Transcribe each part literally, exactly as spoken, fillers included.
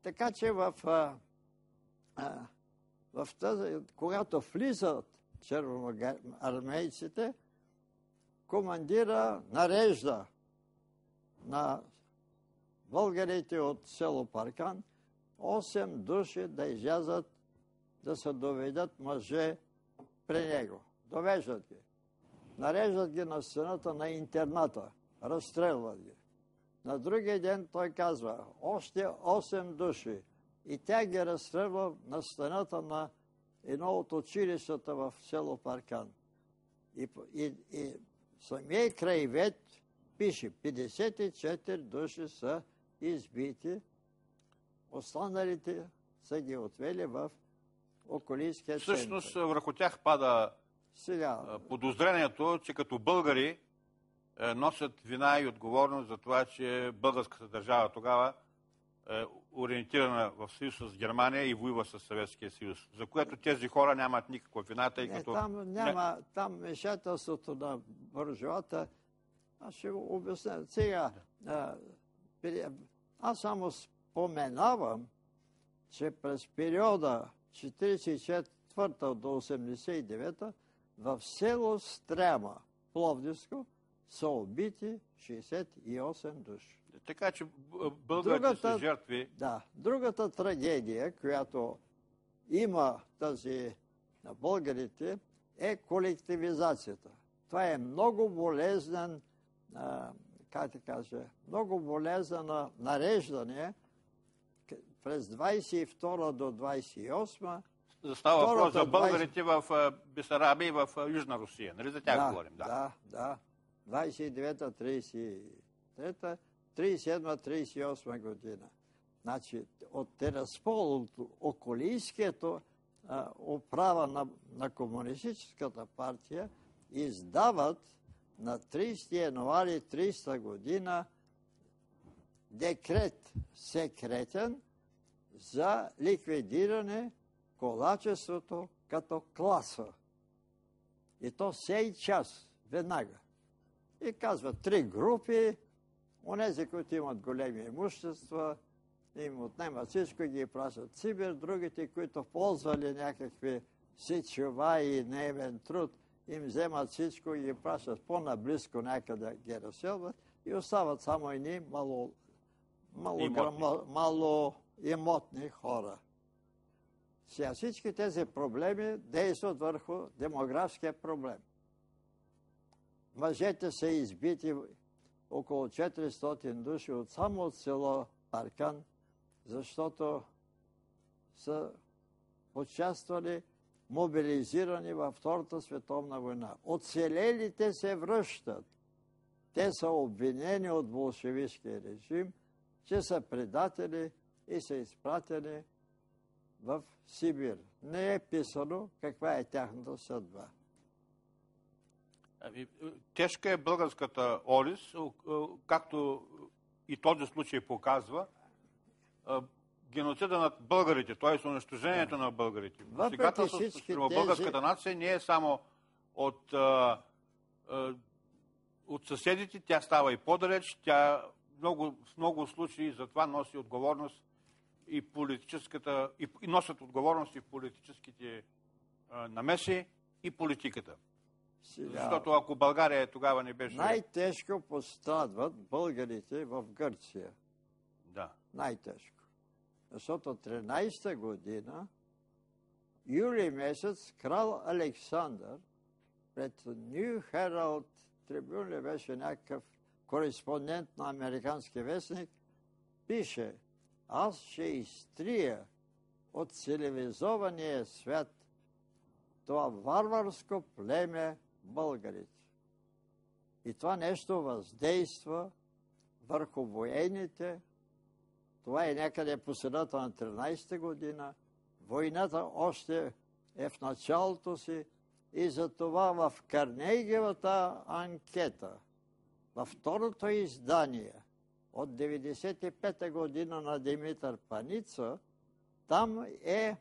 Така че в, а, а, в тази, когато влизат червоноармейците, командира нарежда на българите от село Паркан осем души да излязат, да се доведат мъже при него. Довеждат ги. Нареждат ги на стената на интерната. Разстрелват ги. На другия ден той казва, още осем души. И тя ги разстрелва на стената на едно от училищата в село Паркан. И, и, и самия краевед пише, петдесет и четири души са избити, останалите са ги отвели в околийския център. Всъщност върху тях пада Сега, подозрението, че като българи носят вина и отговорност за това, че българската държава тогава е ориентирана в съюз с Германия и воюва с Съветския съюз, за което тези хора нямат никаква вина, тъй като... Не, там няма, там вмешателството на буржуата, аз ще го обясня. Сега, а, аз само споменавам, че през периода четиридесет и четвърта до осемдесет и девета в село Стряма, Пловдивско, са убити шейсет и осем души. Така че българите са жертви. Да. Другата трагедия, която има тази на българите, е колективизацията. Това е много болезнен, а, как да кажа, много болезнено нареждане през двадесет и втора до двадесет и осма. Става въпрос за българите в Бесарабия и в Южна Русия. Нали за тях да, говорим? Да, да. да. двадесет и девета тридесет и трета, тридесет и седма тридесет и осма година. Значи, от Тераспол, от околийското управа на, на Комунистическата партия издават на тридесети януари тридесета година декрет секретен за ликвидиране колачеството като класа. И то сей час, веднага. И казват три групи, онези, които имат големи имущества, им отнемат всичко и ги пращат в Сибир, другите, които ползвали някакви сечова и наемен труд, им вземат всичко и ги пращат по-наблизко някъде ги разселват и остават само едни мало, мало, имотни. Мало, мало имотни хора. Сега всички тези проблеми действат върху демографския проблем. Мъжете са избити около четиристотин души от само от село Паркан, защото са участвали мобилизирани във Втората световна война. Оцелелите се връщат. Те са обвинени от болшевишкия режим, че са предатели и са изпратени в Сибир. Не е писано каква е тяхната съдба. Тежка е българската орис, както и този случай показва. Геноцида над българите, т.е. унищожението на българите. Посегателството срещу българската нация не е само от, а, а, от съседите, тя става и по-далеч, тя много, в много случаи за това носи отговорност и политическата, и, и носят отговорност и в политическите а, намеси и политиката. Сега, защото ако България тогава не беше... Най-тежко пострадват българите в Гърция. Да. Най-тежко. Защото тринадесета година, юли месец, крал Александър пред Нью Хералд Трибюн ли беше някакъв кореспондент на американски вестник, пише: аз ще изтрия от цивилизования свят това варварско племе българите. И това нещо въздейства върху военните. Това е някъде по средата на тринадесета година. Войната още е в началото си и затова в Карнегиевата анкета, във второто издание от деветдесет и пета година на Димитър Паница, там е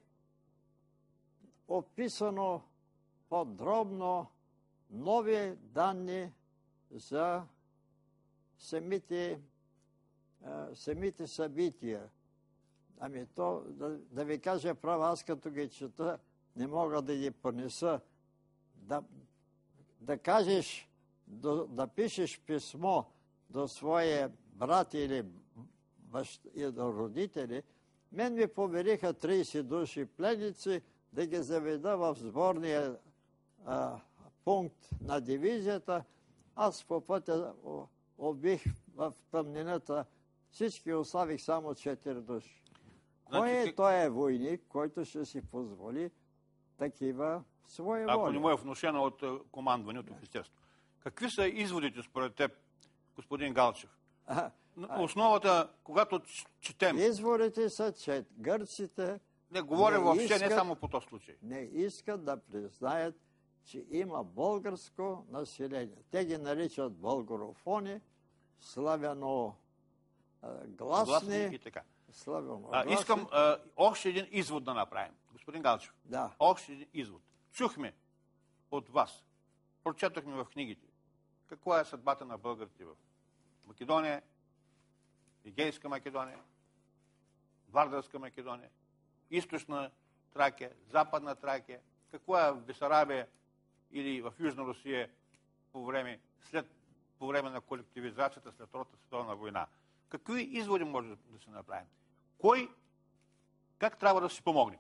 описано подробно нови данни за самите, самите събития. Ами то, да, да ви кажа право, аз като ги чета, не мога да ги понеса. Да, да кажеш, да, да пишеш писмо до своя брат или баща, и до родители, мен ми повериха трийсет души пленници да ги заведа в сборния а, пункт на дивизията. Аз по пътя убих в тъмнината, всички оставих само четири души. Кой е Значи, той войник, който ще си позволи такива своеволи? Ако не му е внушено от командване, от офицерство. Какви са изводите според теб, господин Галчев? А, Основата, когато четем... Изводите са, че гърците Не говоря не въобще, искат, не само по този случай. не искат да признаят, че има българско население. Те ги наричат българофони, славяно гласни, Гласни и така. славяно А, искам а, още един извод да направим. Господин Галчев, Да. още един извод. Чухме от вас, прочетохме в книгите, каква е съдбата на българите в Македония, Егейска Македония, Вардарска Македония, Източна Тракия, Западна Тракия, каква е в Бесарабия или в Южна Русия по време, след, по време на колективизацията след Втората световна война. Какви изводи може да се направим? Кой, как трябва да си помогне?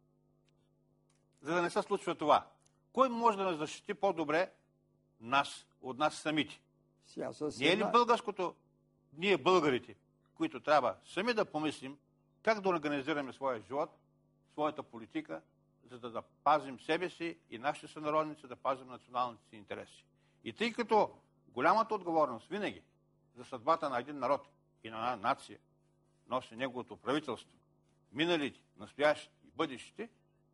За да не се случва това. Кой може да нас защити по-добре нас, от нас самите? Не е ли българското, ние българите, които трябва сами да помислим как да организираме своя живот, своята политика, за да, да пазим себе си и нашите сънародници, да пазим националните си интереси. И тъй като голямата отговорност винаги за съдбата на един народ и на една нация носи неговото правителство, миналите, настоящите и бъдещите,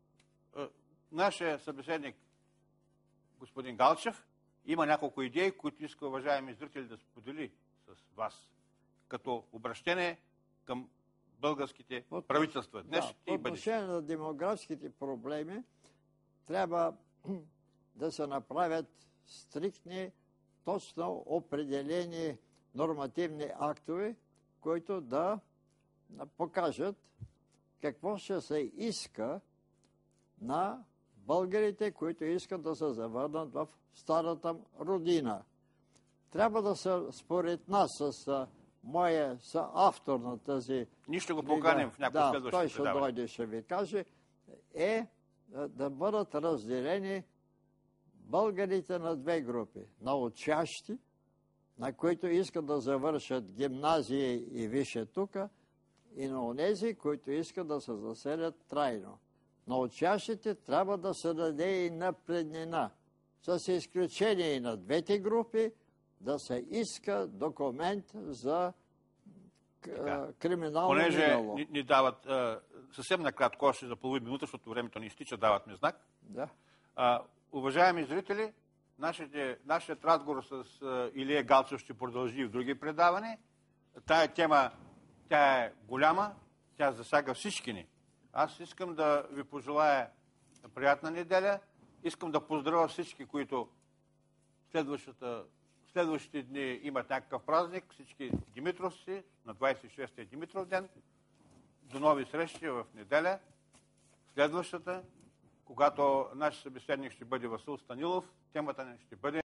нашия събеседник господин Галчев има няколко идеи, които иска, уважаеми зрители, да сподели с вас, като обращение към българските От, правителства, днешните да, и бъдещите. По отношение на демографските проблеми, трябва да се направят стриктни, точно определени нормативни актове, които да покажат какво ще се иска на българите, които искат да се завърнат в старата родина. Трябва да се, според нас, с моя автор на тази... Ние ще го поканим в някои да, следващи той ще предавания. дойде, ще ви каже, е да бъдат разделени българите на две групи. На учащи, на които искат да завършат гимназия и висше тук, и на онези, които искат да се заселят трайно. На учащите трябва да се даде и на преднина, с изключение и на двете групи, да се иска документ за Така. криминално Понеже минало. ни, ни дават а, съвсем накратко, още за половин минута, защото времето ни изтича, дават ми знак. Да. А, уважаеми зрители, нашите, нашият разговор с а, Илия Галчев ще продължи и в други предавания. Тая тема, тя е голяма, тя засяга всички ни. Аз искам да ви пожелая приятна неделя. Искам да поздравя всички, които следващите дни имат някакъв празник, всички димитровци, на двадесет и шестия Димитров ден. До нови срещи в неделя. Следващата, когато наш събеседник ще бъде Васил Станилов, темата ни ще бъде